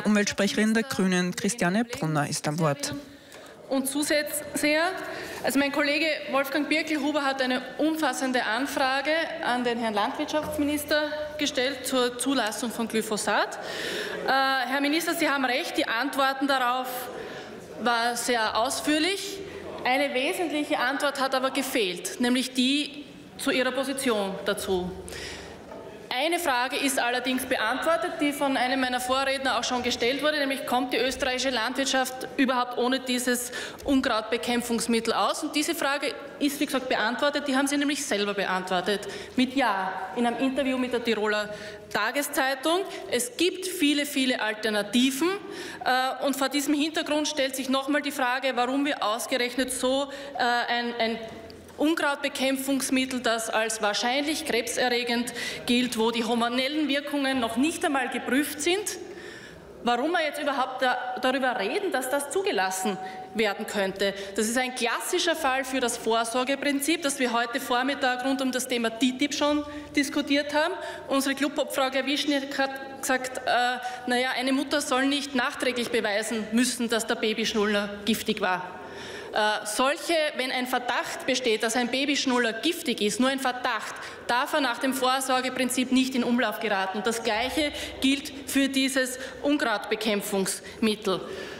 Die Umweltsprecherin der Grünen, Christiane Brunner, ist am Wort. Und zusätzlich, also mein Kollege Wolfgang Birkelhuber hat eine umfassende Anfrage an den Herrn Landwirtschaftsminister gestellt zur Zulassung von Glyphosat. Herr Minister, Sie haben recht, die Antworten darauf waren sehr ausführlich. Eine wesentliche Antwort hat aber gefehlt, nämlich die zu Ihrer Position dazu. Eine Frage ist allerdings beantwortet, die von einem meiner Vorredner auch schon gestellt wurde, nämlich kommt die österreichische Landwirtschaft überhaupt ohne dieses Unkrautbekämpfungsmittel aus? Und diese Frage ist, wie gesagt, beantwortet. Die haben Sie nämlich selber beantwortet. Mit Ja, in einem Interview mit der Tiroler Tageszeitung. Es gibt viele, viele Alternativen. Und vor diesem Hintergrund stellt sich nochmal die Frage, warum wir ausgerechnet so ein Unkrautbekämpfungsmittel, das als wahrscheinlich krebserregend gilt, wo die hormonellen Wirkungen noch nicht einmal geprüft sind, warum wir jetzt überhaupt darüber reden, dass das zugelassen werden könnte. Das ist ein klassischer Fall für das Vorsorgeprinzip, das wir heute Vormittag rund um das Thema TTIP schon diskutiert haben. Unsere Clubobfrau Wischniak hat gesagt, naja, eine Mutter soll nicht nachträglich beweisen müssen, dass der Babyschnuller giftig war. Wenn ein Verdacht besteht, dass ein Babyschnuller giftig ist, nur ein Verdacht, darf er nach dem Vorsorgeprinzip nicht in Umlauf geraten. Und das Gleiche gilt für dieses Unkrautbekämpfungsmittel.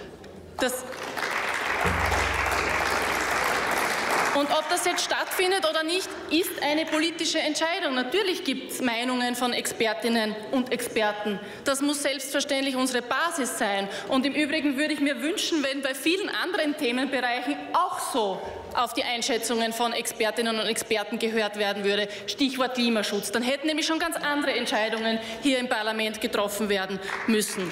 Und ob das jetzt stattfindet oder nicht, ist eine politische Entscheidung. Natürlich gibt es Meinungen von Expertinnen und Experten. Das muss selbstverständlich unsere Basis sein. Und im Übrigen würde ich mir wünschen, wenn bei vielen anderen Themenbereichen auch so auf die Einschätzungen von Expertinnen und Experten gehört werden würde. Stichwort Klimaschutz. Dann hätten nämlich schon ganz andere Entscheidungen hier im Parlament getroffen werden müssen.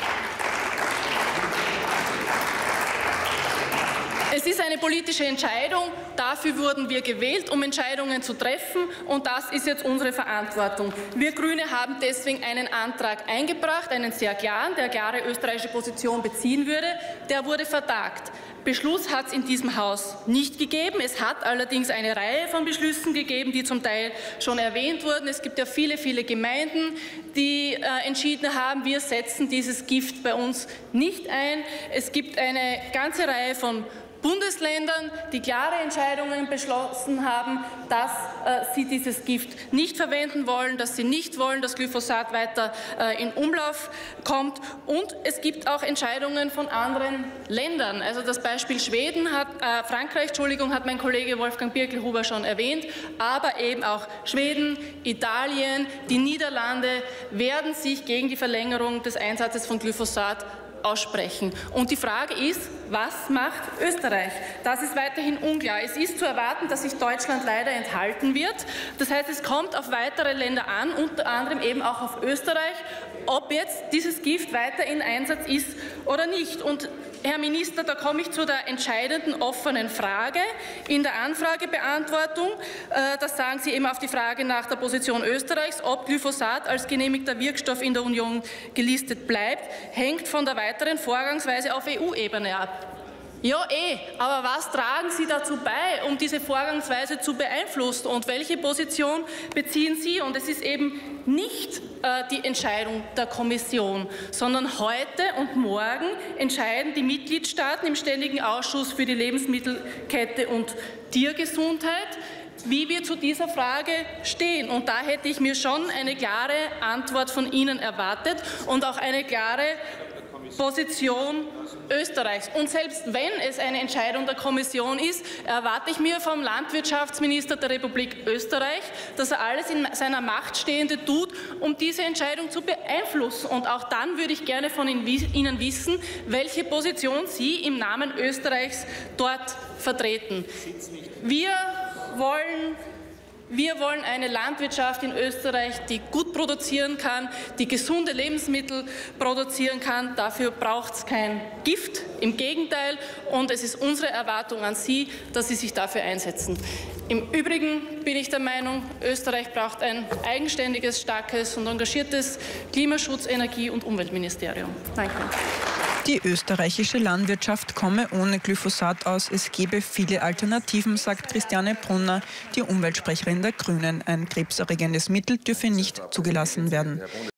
Es ist eine politische Entscheidung, dafür wurden wir gewählt, um Entscheidungen zu treffen, und das ist jetzt unsere Verantwortung. Wir Grüne haben deswegen einen Antrag eingebracht, einen sehr klaren, der klare österreichische Position beziehen würde. Der wurde vertagt. Beschluss hat es in diesem Haus nicht gegeben. Es hat allerdings eine Reihe von Beschlüssen gegeben, die zum Teil schon erwähnt wurden. Es gibt ja viele, viele Gemeinden, die entschieden haben, wir setzen dieses Gift bei uns nicht ein. Es gibt eine ganze Reihe von Bundesländern, die klare Entscheidungen beschlossen haben, dass sie dieses Gift nicht verwenden wollen, dass sie nicht wollen, dass Glyphosat weiter in Umlauf kommt. Und es gibt auch Entscheidungen von anderen Ländern. Also das Beispiel Frankreich hat mein Kollege Wolfgang Birkelhuber schon erwähnt, aber eben auch Schweden, Italien, die Niederlande werden sich gegen die Verlängerung des Einsatzes von Glyphosat aussprechen. Und die Frage ist, was macht Österreich? Das ist weiterhin unklar. Es ist zu erwarten, dass sich Deutschland leider enthalten wird. Das heißt, es kommt auf weitere Länder an, unter anderem eben auch auf Österreich, ob jetzt dieses Gift weiter in Einsatz ist oder nicht. Und Herr Minister, da komme ich zu der entscheidenden offenen Frage in der Anfragebeantwortung. Das sagen Sie eben auf die Frage nach der Position Österreichs, ob Glyphosat als genehmigter Wirkstoff in der Union gelistet bleibt, hängt von der weiteren Vorgangsweise auf EU-Ebene ab. Ja, aber was tragen Sie dazu bei, um diese Vorgangsweise zu beeinflussen, und welche Position beziehen Sie? Und es ist eben nicht die Entscheidung der Kommission, sondern heute und morgen entscheiden die Mitgliedstaaten im Ständigen Ausschuss für die Lebensmittelkette und Tiergesundheit, wie wir zu dieser Frage stehen. Und da hätte ich mir schon eine klare Antwort von Ihnen erwartet und auch eine klare Position Österreichs. Und selbst wenn es eine Entscheidung der Kommission ist, erwarte ich mir vom Landwirtschaftsminister der Republik Österreich, dass er alles in seiner Macht Stehende tut, um diese Entscheidung zu beeinflussen. Und auch dann würde ich gerne von Ihnen wissen, welche Position Sie im Namen Österreichs dort vertreten. Wir wollen eine Landwirtschaft in Österreich, die gut produzieren kann, die gesunde Lebensmittel produzieren kann. Dafür braucht es kein Gift, im Gegenteil. Und es ist unsere Erwartung an Sie, dass Sie sich dafür einsetzen. Im Übrigen bin ich der Meinung, Österreich braucht ein eigenständiges, starkes und engagiertes Klimaschutz-, Energie- und Umweltministerium. Danke. Die österreichische Landwirtschaft komme ohne Glyphosat aus. Es gebe viele Alternativen, sagt Christiane Brunner, die Umweltsprecherin der Grünen. Ein krebserregendes Mittel dürfe nicht zugelassen werden.